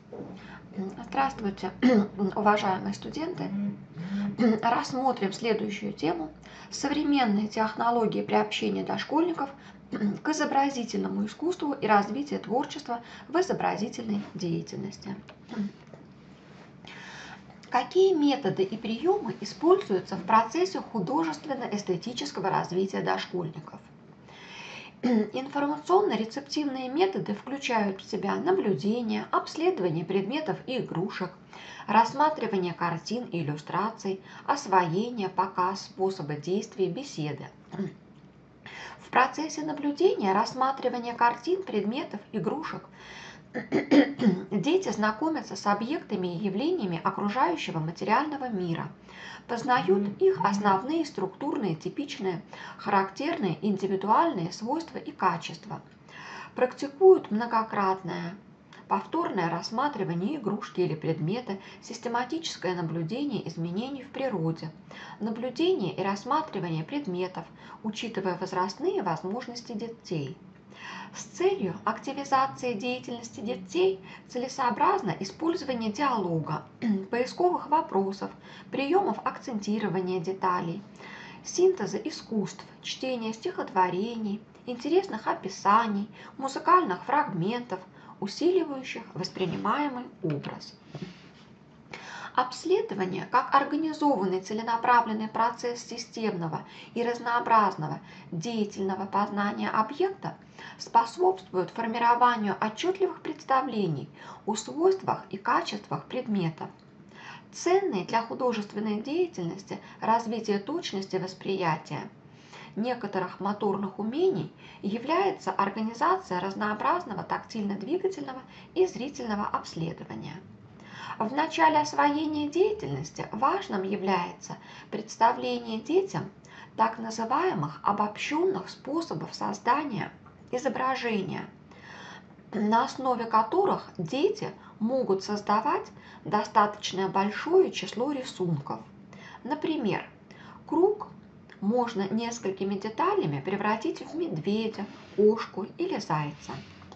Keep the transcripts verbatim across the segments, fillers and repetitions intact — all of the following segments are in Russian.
Здравствуйте, уважаемые студенты! Рассмотрим следующую тему: современные технологии приобщения дошкольников к изобразительному искусству и развития творчества в изобразительной деятельности. Какие методы и приемы используются в процессе художественно-эстетического развития дошкольников? Информационно-рецептивные методы включают в себя наблюдение, обследование предметов и игрушек, рассматривание картин и иллюстраций, освоение, показ, способы действия, беседы. В процессе наблюдения, рассматривания картин, предметов, игрушек дети знакомятся с объектами и явлениями окружающего материального мира, познают их основные структурные, типичные, характерные, индивидуальные свойства и качества, практикуют многократное повторное рассматривание игрушки или предмета, систематическое наблюдение изменений в природе, наблюдение и рассматривание предметов, учитывая возрастные возможности детей. С целью активизации деятельности детей целесообразно использование диалога, поисковых вопросов, приемов акцентирования деталей, синтеза искусств, чтения стихотворений, интересных описаний, музыкальных фрагментов, усиливающих воспринимаемый образ. Обследование как организованный целенаправленный процесс системного и разнообразного деятельного познания объекта способствует формированию отчетливых представлений о свойствах и качествах предметов. Ценной для художественной деятельности развития точности восприятия некоторых моторных умений является организация разнообразного тактильно-двигательного и зрительного обследования. В начале освоения деятельности важным является представление детям так называемых обобщенных способов создания изображения, на основе которых дети могут создавать достаточно большое число рисунков. Например, круг можно несколькими деталями превратить в медведя, кошку или зайца.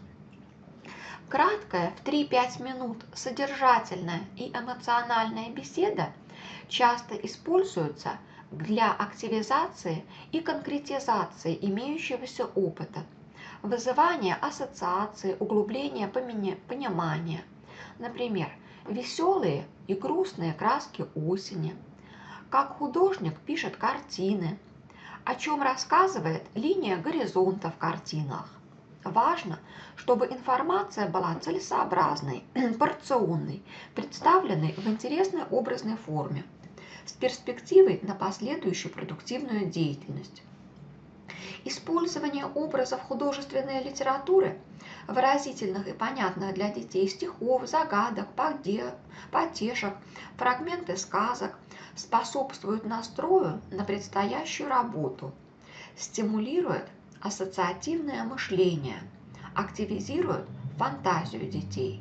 Краткая в три-пять минут содержательная и эмоциональная беседа часто используется для активизации и конкретизации имеющегося опыта, вызывания ассоциаций, углубления понимания. Например, веселые и грустные краски осени, как художник пишет картины, о чем рассказывает линия горизонта в картинах. Важно, чтобы информация была целесообразной, порционной, представленной в интересной образной форме, с перспективой на последующую продуктивную деятельность. Использование образов художественной литературы, выразительных и понятных для детей стихов, загадок, потешек, фрагменты сказок способствует настрою на предстоящую работу, стимулирует ассоциативное мышление, активизирует фантазию детей.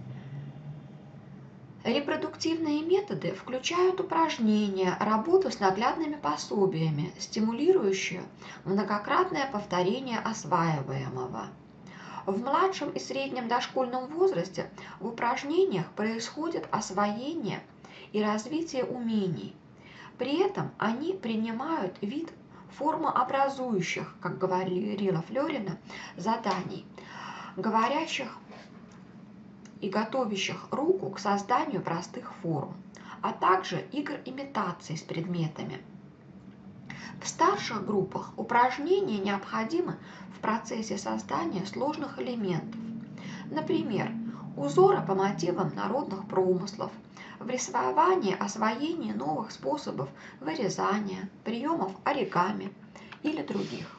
Репродуктивные методы включают упражнения, работу с наглядными пособиями, стимулирующие многократное повторение осваиваемого. В младшем и среднем дошкольном возрасте в упражнениях происходит освоение и развитие умений. При этом они принимают вид формообразующих, как говорила Флёрина, заданий, говорящих и готовящих руку к созданию простых форм, а также игр имитаций с предметами. В старших группах упражнения необходимы в процессе создания сложных элементов, например, узоры по мотивам народных промыслов, в рисовании освоении новых способов вырезания, приемов оригами или других.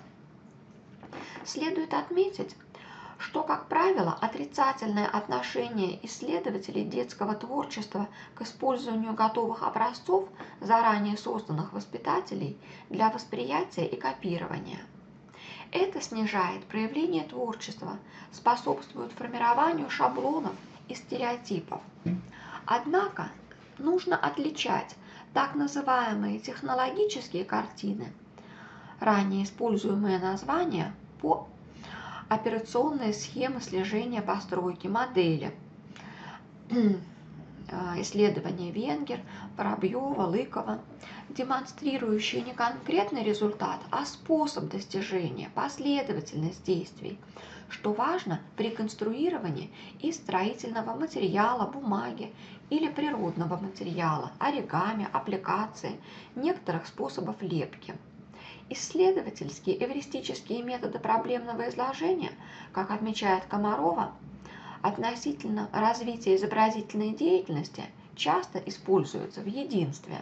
Следует отметить, что, как правило, отрицательное отношение исследователей детского творчества к использованию готовых образцов, заранее созданных воспитателей, для восприятия и копирования. Это снижает проявление творчества, способствует формированию шаблонов и стереотипов. Однако нужно отличать так называемые технологические картины, ранее используемые названия по операционные схемы слежения постройки модели, исследования Венгер, Воробьева, Лыкова, демонстрирующие не конкретный результат, а способ достижения, последовательность действий, что важно при конструировании из строительного материала, бумаги или природного материала, оригами, аппликации, некоторых способов лепки. Исследовательские эвристические методы проблемного изложения, как отмечает Комарова, относительно развития изобразительной деятельности часто используются в единстве.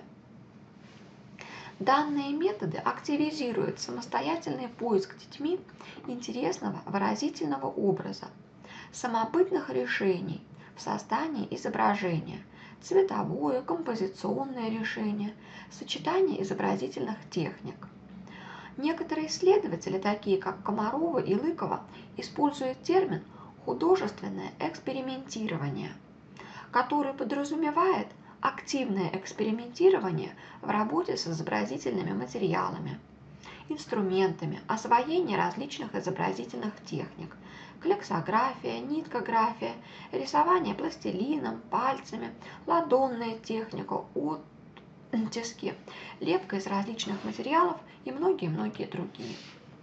Данные методы активизируют самостоятельный поиск детьми интересного выразительного образа, самобытных решений в создании изображения, цветовое, композиционное решение, сочетание изобразительных техник. Некоторые исследователи, такие как Комарова и Лыкова, используют термин «художественное экспериментирование», который подразумевает активное экспериментирование в работе с изобразительными материалами, инструментами, освоение различных изобразительных техник, клексография, ниткография, рисование пластилином, пальцами, ладонная техника, оттиски, лепка из различных материалов и многие-многие другие.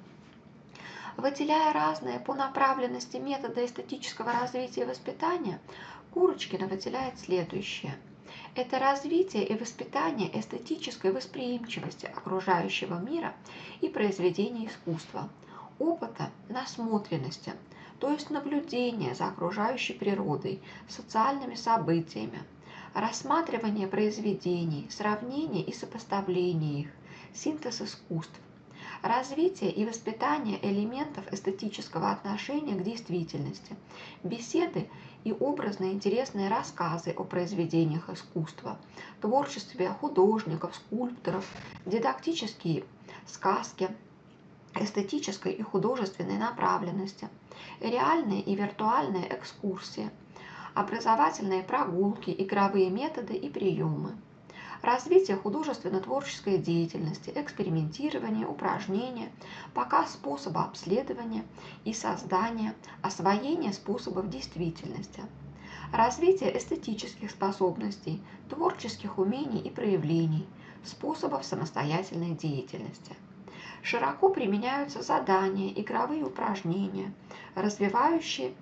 Выделяя разные по направленности методы эстетического развития и воспитания, Курочкина выделяет следующее. Это развитие и воспитание эстетической восприимчивости окружающего мира и произведений искусства, опыта насмотренности, то есть наблюдения за окружающей природой, социальными событиями, рассматривание произведений, сравнение и сопоставление их, синтез искусств, развитие и воспитание элементов эстетического отношения к действительности, беседы и образно интересные рассказы о произведениях искусства, творчестве художников, скульпторов, дидактические сказки, эстетической и художественной направленности, реальные и виртуальные экскурсии, образовательные прогулки, игровые методы и приемы, развитие художественно-творческой деятельности, экспериментирование, упражнения, показ способа обследования и создания, освоение способов действительности, развитие эстетических способностей, творческих умений и проявлений, способов самостоятельной деятельности. Широко применяются задания, игровые упражнения, развивающие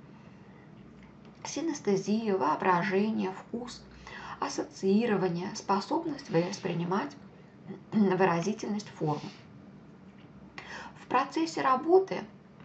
синестезию, воображение, вкус, ассоциирование, способность воспринимать выразительность форм. В процессе работы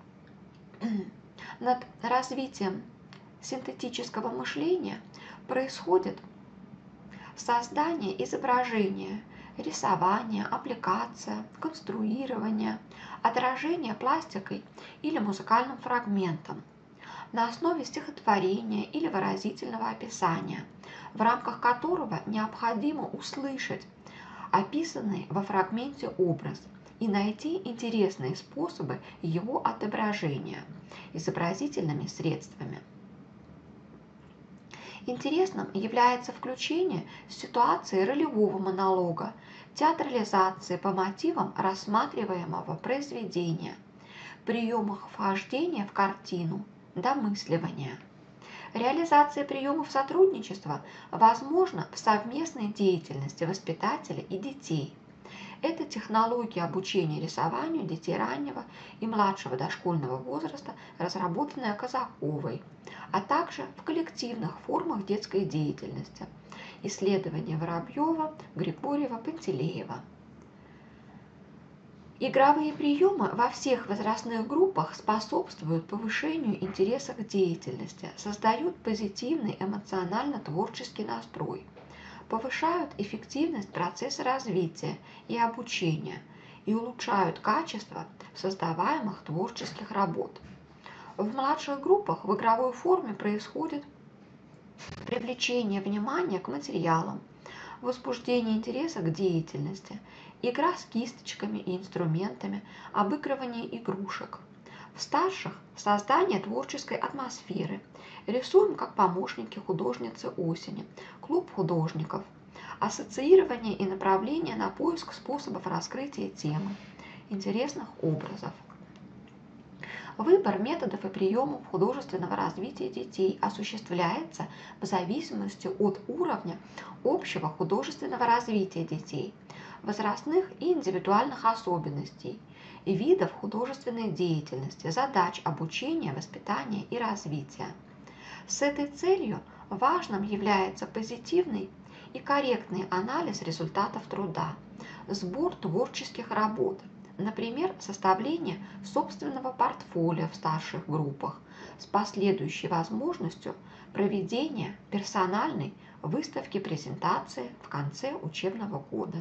над развитием синтетического мышления происходит создание изображения, рисование, аппликация, конструирование, отражение пластикой или музыкальным фрагментом на основе стихотворения или выразительного описания, в рамках которого необходимо услышать описанный во фрагменте образ и найти интересные способы его отображения изобразительными средствами. Интересным является включение ситуации ролевого монолога, театрализации по мотивам рассматриваемого произведения, приемах вхождения в картину, домысливания. Реализация приемов сотрудничества возможна в совместной деятельности воспитателя и детей. Это технология обучения рисованию детей раннего и младшего дошкольного возраста, разработанная Казаковой, а также в коллективных формах детской деятельности. Исследования Воробьева, Григорьева, Пантелеева. Игровые приемы во всех возрастных группах способствуют повышению интереса к деятельности, создают позитивный эмоционально-творческий настрой, повышают эффективность процесса развития и обучения и улучшают качество создаваемых творческих работ. В младших группах в игровой форме происходит привлечение внимания к материалам, возбуждение интереса к деятельности, игра с кисточками и инструментами, обыгрывание игрушек. В старших – создание творческой атмосферы. Рисуем как помощники художницы осени, клуб художников. Ассоциирование и направление на поиск способов раскрытия темы, интересных образов. Выбор методов и приемов художественного развития детей осуществляется в зависимости от уровня общего художественного развития детей, возрастных и индивидуальных особенностей, и видов художественной деятельности, задач обучения, воспитания и развития. С этой целью важным является позитивный и корректный анализ результатов труда, сбор творческих работ, например, составление собственного портфолио в старших группах с последующей возможностью проведения персональной выставки-презентации в конце учебного года.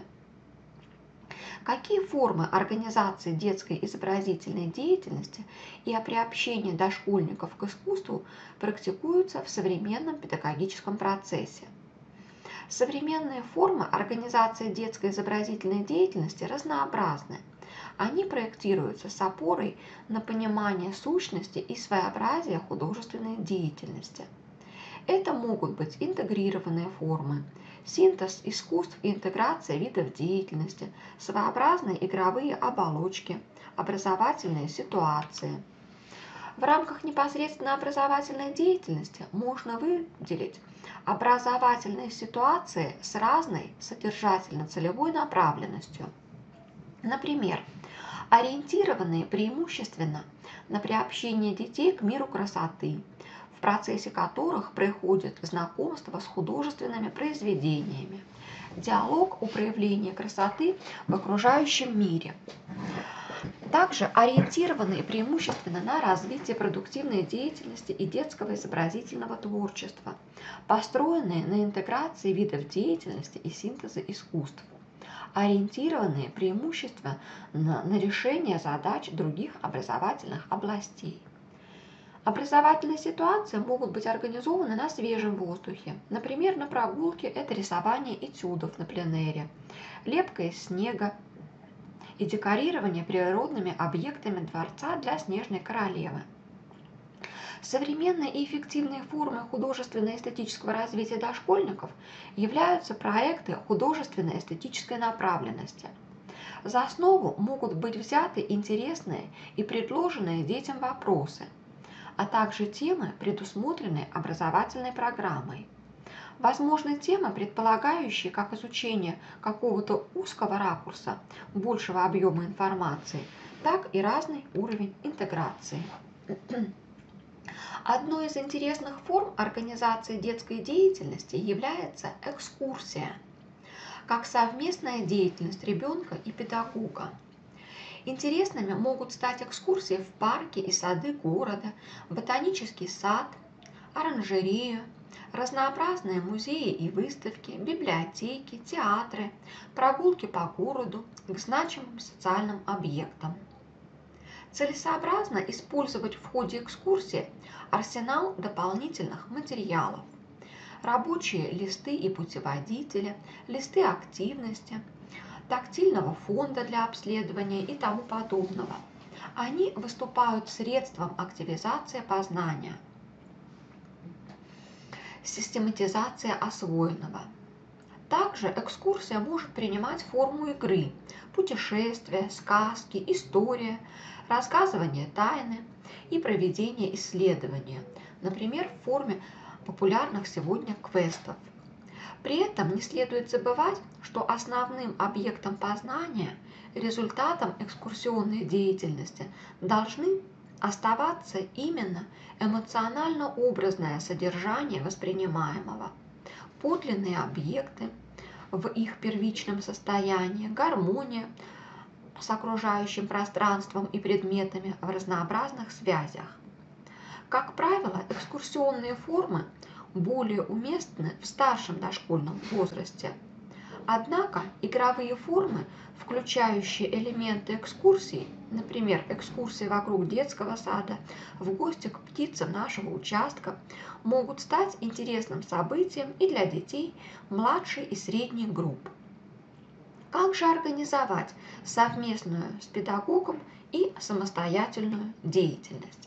Какие формы организации детской изобразительной деятельности и приобщения дошкольников к искусству практикуются в современном педагогическом процессе? Современные формы организации детской изобразительной деятельности разнообразны. Они проектируются с опорой на понимание сущности и своеобразия художественной деятельности. Это могут быть интегрированные формы, синтез искусств и интеграция видов деятельности, своеобразные игровые оболочки, образовательные ситуации. В рамках непосредственно образовательной деятельности можно выделить образовательные ситуации с разной содержательно-целевой направленностью. Например, ориентированные преимущественно на приобщение детей к миру красоты, в процессе которых происходит знакомство с художественными произведениями, диалог о проявлении красоты в окружающем мире. Также ориентированные преимущественно на развитие продуктивной деятельности и детского изобразительного творчества, построенные на интеграции видов деятельности и синтеза искусств, ориентированные преимущественно на, на решение задач других образовательных областей. Образовательные ситуации могут быть организованы на свежем воздухе. Например, на прогулке это рисование этюдов на пленэре, лепка из снега и декорирование природными объектами дворца для снежной королевы. Современные и эффективные формы художественно-эстетического развития дошкольников являются проекты художественной эстетической направленности. За основу могут быть взяты интересные и предложенные детям вопросы, а также темы, предусмотренные образовательной программой. Возможны темы, предполагающие как изучение какого-то узкого ракурса, большего объема информации, так и разный уровень интеграции. Одной из интересных форм организации детской деятельности является экскурсия, как совместная деятельность ребенка и педагога. Интересными могут стать экскурсии в парки и сады города, ботанический сад, оранжерею, разнообразные музеи и выставки, библиотеки, театры, прогулки по городу к значимым социальным объектам. Целесообразно использовать в ходе экскурсии арсенал дополнительных материалов, рабочие листы и путеводители, листы активности, тактильного фонда для обследования и тому подобного. Они выступают средством активизации познания, систематизация освоенного. Также экскурсия может принимать форму игры, путешествия, сказки, история, рассказывание тайны и проведение исследования, например, в форме популярных сегодня квестов. При этом не следует забывать, что основным объектом познания, результатом экскурсионной деятельности должны оставаться именно эмоционально-образное содержание воспринимаемого, подлинные объекты в их первичном состоянии, гармония с окружающим пространством и предметами в разнообразных связях. Как правило, экскурсионные формы более уместны в старшем дошкольном возрасте. Однако игровые формы, включающие элементы экскурсий, например, экскурсии вокруг детского сада, в гости к птицам нашего участка, могут стать интересным событием и для детей младшей и средней групп. Как же организовать совместную с педагогом и самостоятельную деятельность?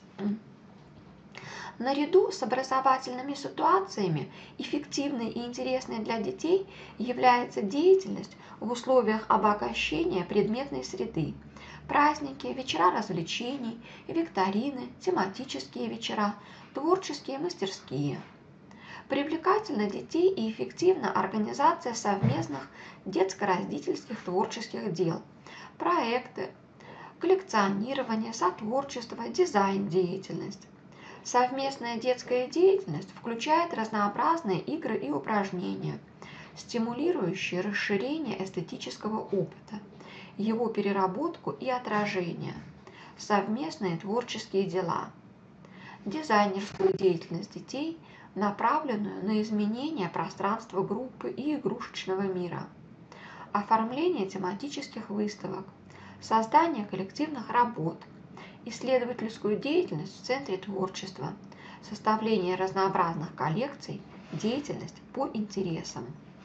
Наряду с образовательными ситуациями эффективной и интересной для детей является деятельность в условиях обогащения предметной среды, Праздники, вечера развлечений, викторины, тематические вечера, творческие мастерские. Привлекательна детей и эффективна организация совместных детско-родительских творческих дел, проекты, коллекционирование, сотворчество, дизайн-деятельность. Совместная детская деятельность включает разнообразные игры и упражнения, стимулирующие расширение эстетического опыта, его переработку и отражение, совместные творческие дела, дизайнерскую деятельность детей, направленную на изменение пространства группы и игрушечного мира, оформление тематических выставок, создание коллективных работ, исследовательскую деятельность в Центре творчества, составление разнообразных коллекций, деятельность по интересам.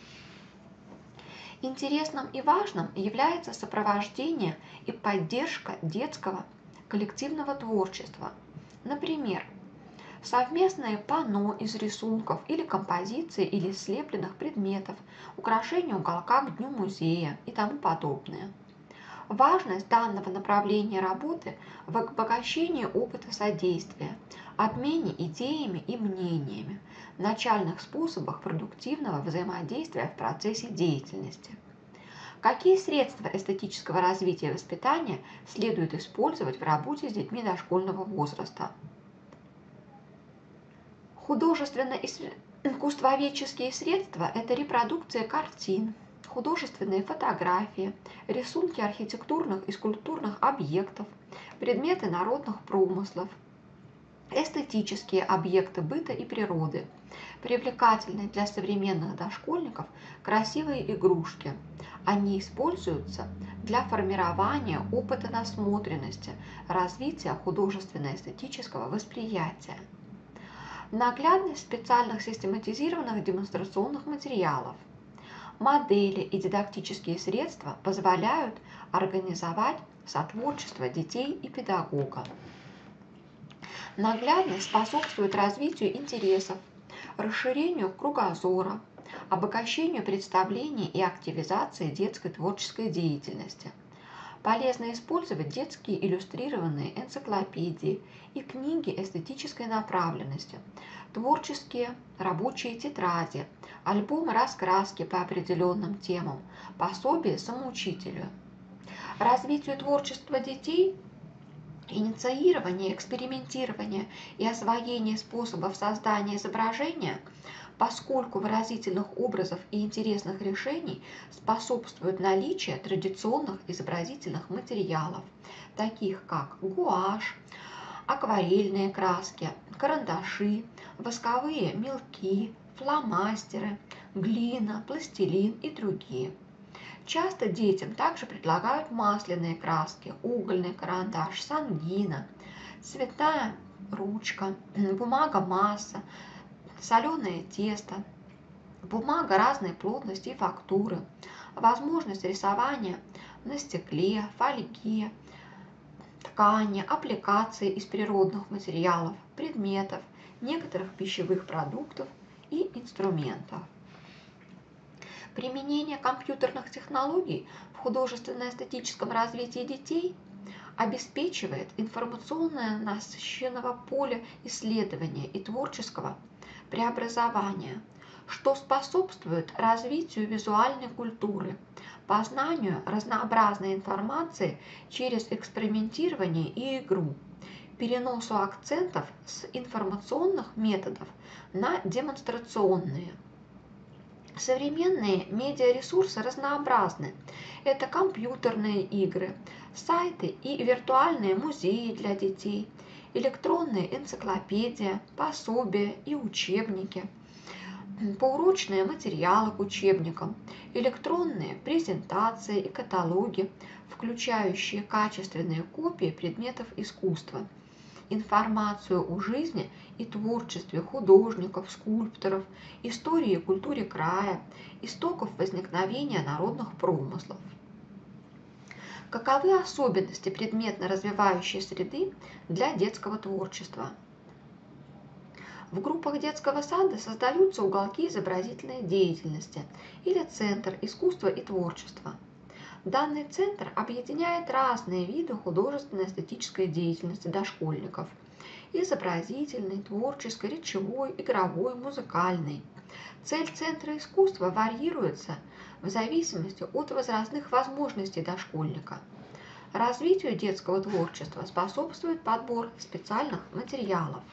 Интересным и важным является сопровождение и поддержка детского коллективного творчества. Например, совместное панно из рисунков или композиции или слепленных предметов, украшение уголка к Дню музея и тому подобное. Важность данного направления работы в обогащении опыта содействия, обмене идеями и мнениями, начальных способах продуктивного взаимодействия в процессе деятельности. Какие средства эстетического развития и воспитания следует использовать в работе с детьми дошкольного возраста? Художественно-искусствоведческие средства – это репродукция картин, художественные фотографии, рисунки архитектурных и скульптурных объектов, предметы народных промыслов, эстетические объекты быта и природы, привлекательные для современных дошкольников красивые игрушки. Они используются для формирования опыта насмотренности, развития художественно-эстетического восприятия. Наглядность специальных систематизированных демонстрационных материалов. Модели и дидактические средства позволяют организовать сотворчество детей и педагога. Наглядность способствует развитию интересов, расширению кругозора, обогащению представлений и активизации детской творческой деятельности. Полезно использовать детские иллюстрированные энциклопедии и книги эстетической направленности, творческие рабочие тетради, альбомы раскраски по определенным темам, пособия самоучителю. Развитию творчества детей, инициирование, экспериментирование и освоение способов создания изображения, поскольку выразительных образов и интересных решений способствует наличие традиционных изобразительных материалов, таких как гуашь, акварельные краски, карандаши, восковые мелки, фломастеры, глина, пластилин и другие. Часто детям также предлагают масляные краски, угольный карандаш, сангина, цветная ручка, бумага-масса, соленое тесто, бумага разной плотности и фактуры, возможность рисования на стекле, фольге, ткани, аппликации из природных материалов, предметов, некоторых пищевых продуктов и инструментов. Применение компьютерных технологий в художественно-эстетическом развитии детей обеспечивает информационное насыщенного поля исследования и творческого преобразования, что способствует развитию визуальной культуры, познанию разнообразной информации через экспериментирование и игру, переносу акцентов с информационных методов на демонстрационные. Современные медиаресурсы разнообразны. Это компьютерные игры, сайты и виртуальные музеи для детей, электронные энциклопедии, пособия и учебники, поурочные материалы к учебникам, электронные презентации и каталоги, включающие качественные копии предметов искусства, информацию о жизни и творчестве художников, скульпторов, истории и культуре края, истоков возникновения народных промыслов. Каковы особенности предметно-развивающей среды для детского творчества? В группах детского сада создаются уголки изобразительной деятельности или центр искусства и творчества. Данный центр объединяет разные виды художественно-эстетической деятельности дошкольников: изобразительной, творческой, речевой, игровой, музыкальной. Цель Центра искусства варьируется в зависимости от возрастных возможностей дошкольника. Развитию детского творчества способствует подбор специальных материалов.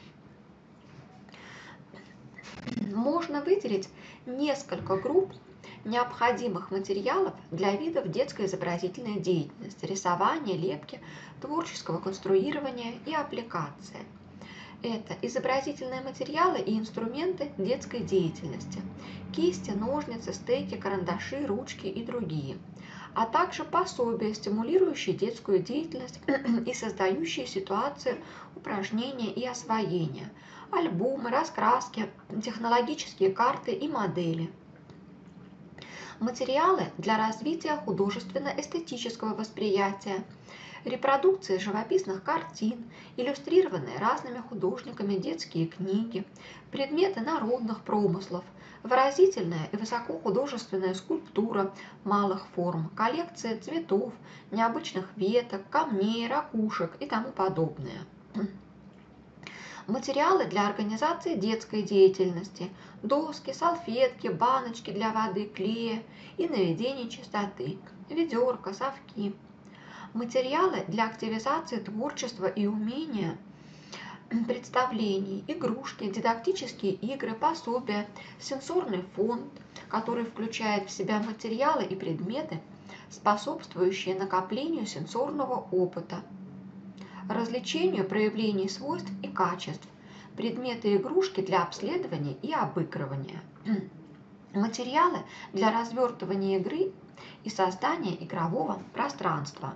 Можно выделить несколько групп необходимых материалов для видов детской изобразительной деятельности: рисования, лепки, творческого конструирования и аппликации. Это изобразительные материалы и инструменты детской деятельности: кисти, ножницы, стеки, карандаши, ручки и другие, а также пособия, стимулирующие детскую деятельность и создающие ситуации упражнения и освоения, альбомы, раскраски, технологические карты и модели. Материалы для развития художественно-эстетического восприятия: репродукции живописных картин, иллюстрированные разными художниками детские книги, предметы народных промыслов, выразительная и высокохудожественная скульптура малых форм, коллекция цветов, необычных веток, камней, ракушек и тому подобное. Материалы для организации детской деятельности: доски, салфетки, баночки для воды, клея и наведения чистоты, ведерко, совки. Материалы для активизации творчества и умения, представлений, игрушки, дидактические игры, пособия, сенсорный фонд, который включает в себя материалы и предметы, способствующие накоплению сенсорного опыта, развлечению проявлений свойств и качеств, предметы и игрушки для обследования и обыгрывания, материалы для развертывания игры и создания игрового пространства.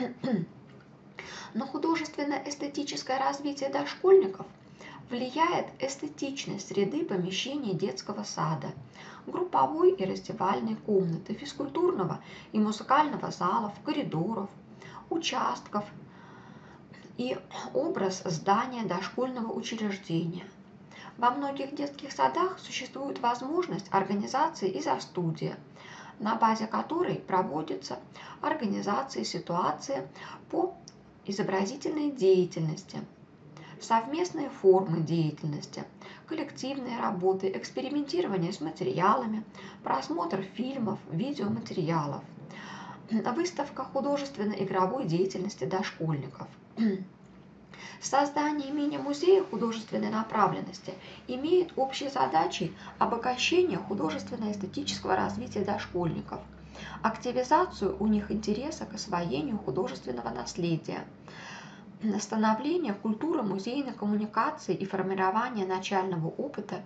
На художественно-эстетическое развитие дошкольников влияет эстетичность среды помещений детского сада, групповой и раздевальной комнаты, физкультурного и музыкального залов, коридоров, участков и образ здания дошкольного учреждения. Во многих детских садах существует возможность организации изо-студии, на базе которой проводятся организации ситуации по изобразительной деятельности, совместные формы деятельности, коллективные работы, экспериментирование с материалами, просмотр фильмов, видеоматериалов, выставка художественно-игровой деятельности дошкольников. Создание мини-музея художественной направленности имеет общей задачей обогащение художественно-эстетического развития дошкольников, активизацию у них интереса к освоению художественного наследия, становление культуры музейной коммуникации и формирование начального опыта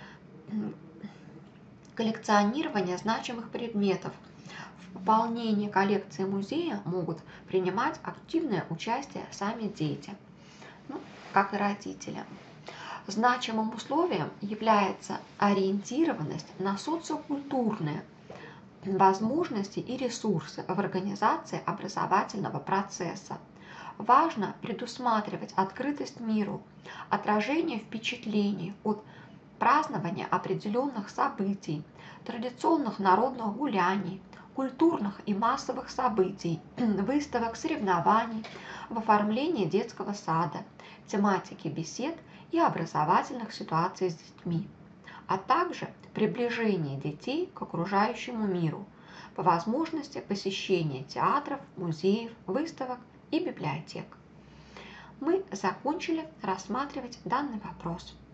коллекционирования значимых предметов. В пополнении коллекции музея могут принимать активное участие сами дети, ну, как и родители. Значимым условием является ориентированность на социокультурные возможности и ресурсы в организации образовательного процесса. Важно предусматривать открытость миру, отражение впечатлений от празднования определенных событий, традиционных народных гуляний, культурных и массовых событий, выставок, соревнований в оформлении детского сада, тематики бесед и образовательных ситуаций с детьми, а также приближение детей к окружающему миру, по возможности посещения театров, музеев, выставок и библиотек. Мы закончили рассматривать данный вопрос.